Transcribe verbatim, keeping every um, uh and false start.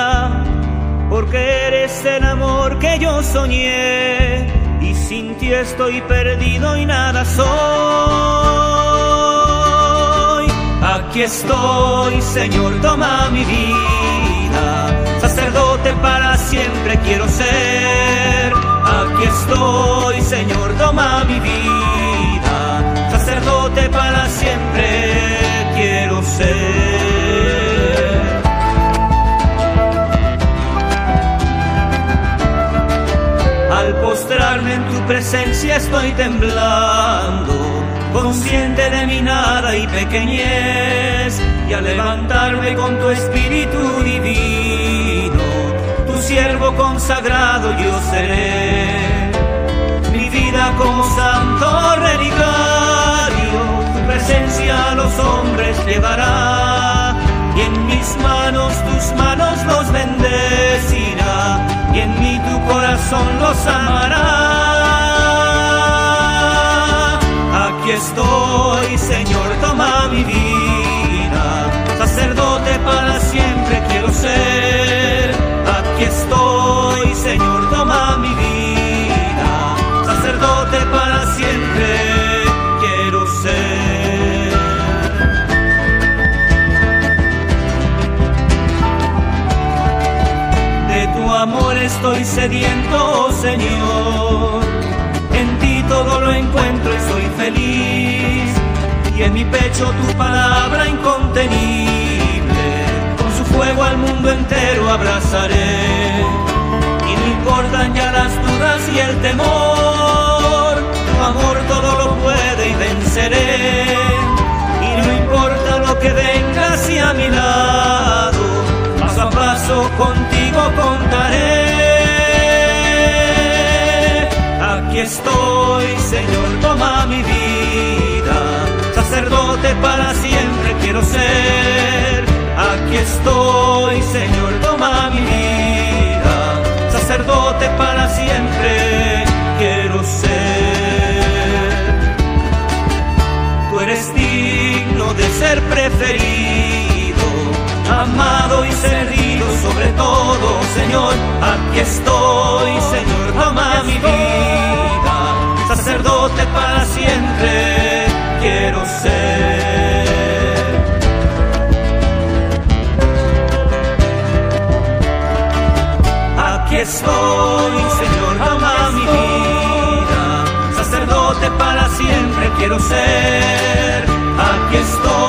vida, porque eres el amor que yo soñé, y sin ti estoy perdido y nada soy. Aquí estoy, Señor, toma mi vida, sacerdote para siempre quiero ser. Aquí estoy, Señor, toma mi vida, sacerdote para siempre quiero ser. Al postrarme en tu presencia estoy temblando, consciente de mi nada y pequeñez, y al levantarme con tu espíritu divino, tu siervo consagrado yo seré. Mi vida como santo relicario, tu presencia a los hombres llevará, y en mis manos tus manos los bendecirá, y en mí tu corazón los amará. Aquí estoy, Señor, toma mi vida, sacerdote para siempre quiero ser. Aquí estoy, Señor, toma mi vida, sacerdote para siempre quiero ser. De tu amor estoy sediento, oh Señor, en ti todo lo encuentro y soy feliz, y en mi pecho tu palabra incontenible, con su fuego al mundo entero abrazaré. Y no importan ya las dudas y el temor, tu amor todo lo puede y venceré. Y no importa lo que venga hacia a mi lado, paso a paso contigo contaré. Aquí estoy, Señor, toma mi vida, sacerdote para siempre quiero ser. Aquí estoy, Señor, toma mi vida, sacerdote para siempre quiero ser. Tú eres digno de ser preferido, amado y servido sobre todo, Señor. Aquí estoy, Señor, toma mi vida, sacerdote para siempre quiero ser. Aquí estoy, Señor, toma mi vida, sacerdote para siempre quiero ser. Aquí estoy.